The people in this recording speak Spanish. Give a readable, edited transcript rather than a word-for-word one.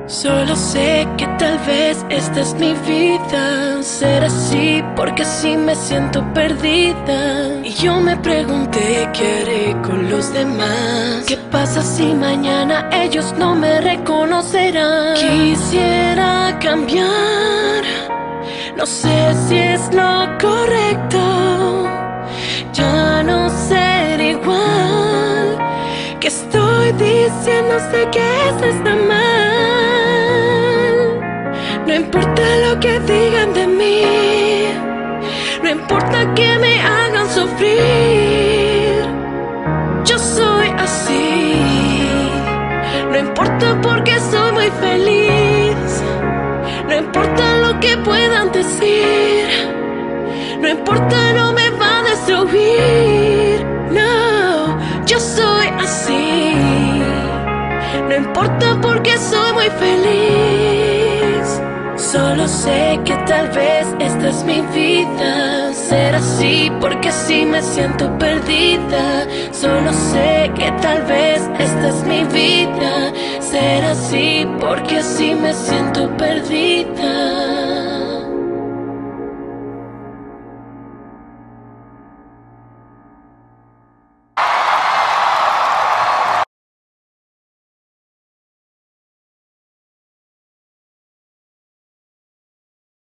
Solo sé que tal vez esta es mi vida. Ser así porque así me siento perdida. Y yo me pregunté qué haré con los demás. ¿Qué pasa si mañana ellos no me reconocerán? Quisiera cambiar, no sé si es lo correcto. Ya no ser igual. ¿Qué estoy diciendo? Sé que esto está mal. No importa lo que digan de mí, no importa que me hagan sufrir. Yo soy así. No importa porque soy muy feliz. No importa lo que puedan decir. No importa, no me va a destruir. No, yo soy así. No importa porque soy muy feliz. Solo sé que tal vez esta es mi vida. Ser así porque así me siento perdida. Solo sé que tal vez esta es mi vida. Ser así porque así me siento perdida.